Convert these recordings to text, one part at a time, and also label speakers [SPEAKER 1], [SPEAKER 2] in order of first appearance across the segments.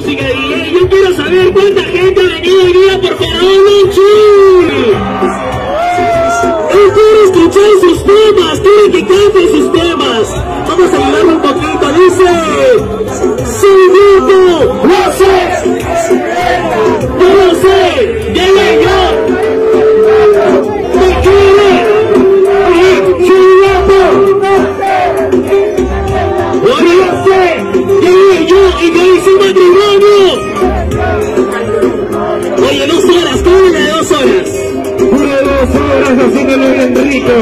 [SPEAKER 1] música, DJ. Yo quiero saber cuánta gente ha venido hoy día por Faraón Chill. Él quiere escuchar sus temas, quiere que cante sus temas. Vamos a ayudarle un poquito, dice. Soy guapo, no sé. Yo no sé, llegué yo. Me quiere. Soy guapo. Oye, no sé, llegué yo y yo hice un matrimonio. Oye, 2 horas, ¿cómo es la de 2 horas? Una de 2 horas haciéndolo bien rico.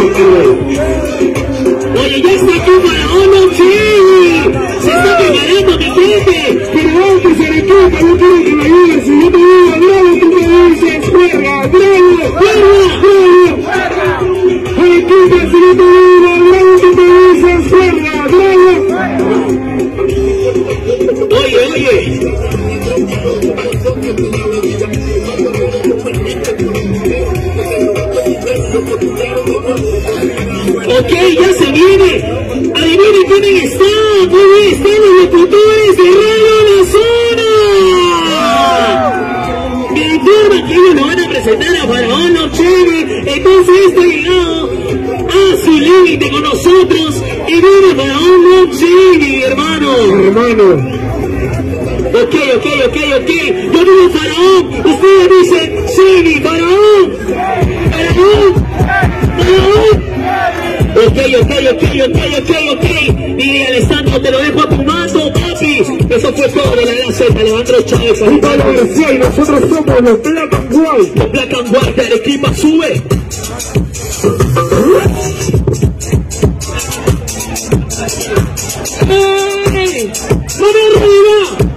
[SPEAKER 1] Oye, ya está aquí Faraón Chill. Se está preparando mi gente. Pero antes se le queda, yo quiero que me ayudes. Si yo te digo bravo, tú me dices juega, bravo, bravo, bravo. Equipo, si yo te digo bravo, tú me dices juega, bravo. Oye. Ok, ya se viene. Adivinen quién está. Muy bien, están los locutores de Radio Amazonas. Me informan que ellos lo van a presentar a Faraón Chill. Entonces está llegado a su límite con nosotros. Y viene Faraón Chill, hermano. Ok. Yo digo Faraón. Ustedes dicen Chill, Faraón. Ok. Y Alessandro, te lo dejo a tu mando, papi. Eso fue todo de la Gaceta, Alejandro Chávez. Y para la García, y nosotros somos los Black and White. Los Black and White de Arequipa, sube. ¡Hey! ¡Mano arriba!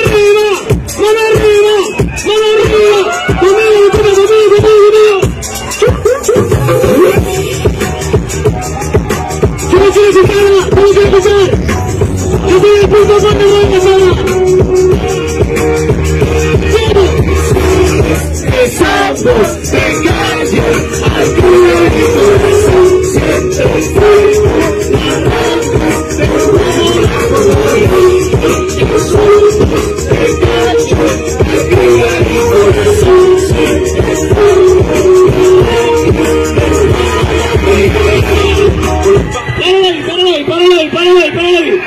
[SPEAKER 1] Conmigo. Vamos a empezar. Yo soy el punto donde voy a empezar. Empezamos de calle al culo de corazón. Siempre estoy Para.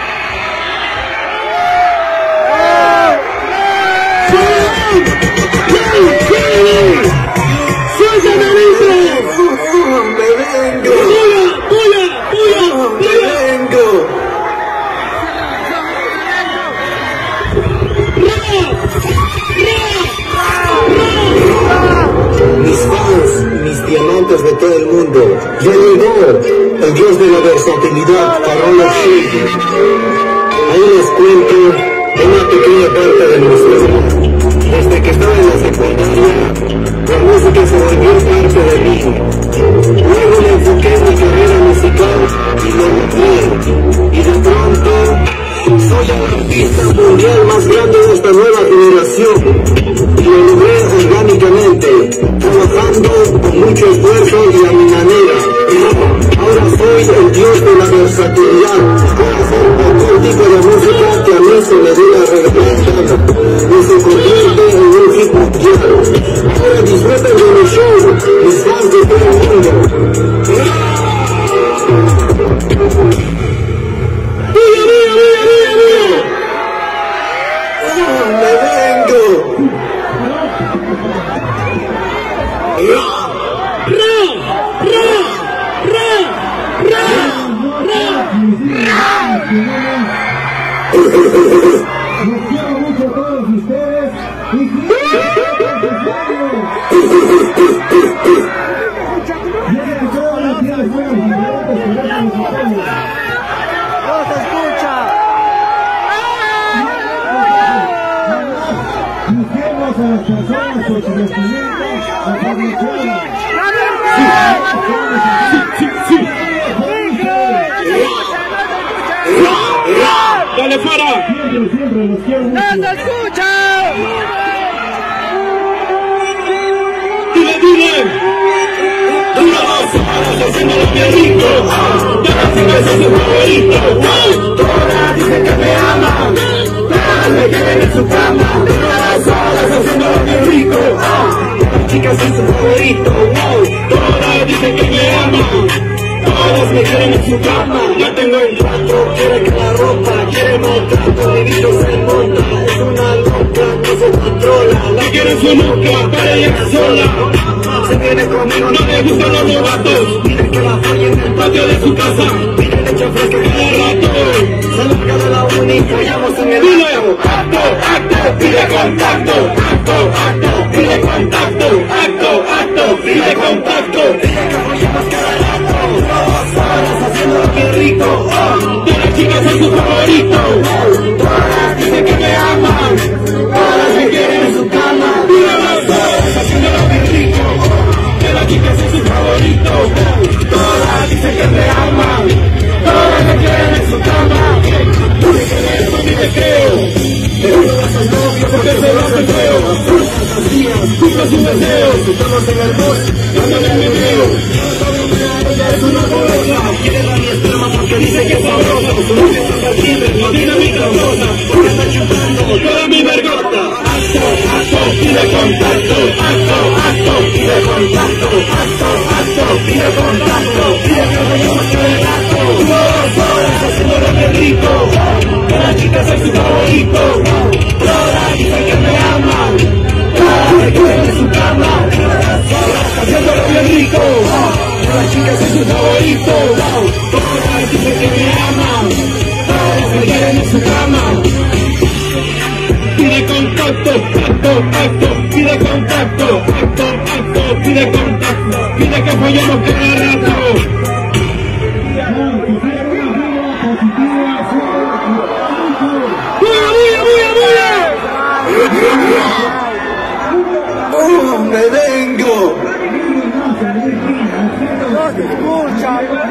[SPEAKER 2] Mis fans, mis diamantes de todo el mundo, ya llegó el dios de la versatilidad, Faraón Chill. Ahí les cuento una pequeña parte de nuestra vida. Desde que estaba en la secundaria, la música se volvió parte de mí. Luego me enfoqué en mi carrera musical y lo logré. Y de pronto, soy el artista mundial más grande de esta nueva generación. Y lo logré orgánicamente, trabajando con mucho esfuerzo y a mi manera. Ahora soy el dios de la versatilidad. Puedo hacer cualquier tipo de música que a mí se me dé la regalada y se convierte en un hit mundial. Ahora disfruten de mi show, mis fans de todo el mundo.
[SPEAKER 3] Los quiero mucho a todos ustedes y
[SPEAKER 4] ¡No se escucha!
[SPEAKER 3] busquemos a las personas por su vestimenta, a formación.
[SPEAKER 1] ¡Dale fuera!
[SPEAKER 3] Siempre los quiero mucho.
[SPEAKER 4] ¡No se escucha!
[SPEAKER 1] ¡Dile! Una voz para haciéndolo bien rico. Todas las veces es su favorito. Todas dicen que me aman. todas me quieren en su cama, todas horas haciéndolo bien rico. Las chicas son su favorito, todas dicen que me aman, todas me quieren en su cama. Ya tengo el trato, quiere que la ropa, quiere maltrato, mi bicho se monta, es una loca, no se controla. La quiero en su nuca, para ella sola. Se viene conmigo, no le gustan los novatos. Pide que la falle en el patio de su casa, pide leche fresca cada rato. Se larga de la uni, follamos en el acto. Acto, pide contacto. Acto, pide contacto. Acto, pide contacto. Pide que follamos cada rato. 2 horas haciéndolo bien rico. De las chicas son su favorito. Todas dicen que me aman, todas me quieren en su cama. 2 horas haciéndolo bien rico. De las chicas son su favorito. Todas dicen que me aman, todas me quieren en su cama. Ni te creo, pero no sus novios porque se lo hacen feo. Puras fantasías, cumplo sus deseos. Estamos en el bus, dándole el video. Ella es una golosa, quiere dar mi esperma porque dice que es sabrosa. Su novia está al timbre, no tiene mi cabrosa, porque está chupando toda mi vergota. Acto, pide contacto. Acto, pide contacto. Acto, pide contacto. Pide que vayamos con el gato. 2 horas haciéndolo bien rico. Las chicas son su favorito. Todas dicen que me aman, todas me quieren en su cama. Haciéndolo bien rico. Las chicas son su favorito. Todas dicen que me aman, todas me quieren en su cama. Pide contacto, acto, pide contacto. Acto, pide contacto. Pide que follemos cada rato.
[SPEAKER 2] ¡Me vengo!
[SPEAKER 4] No se escucha.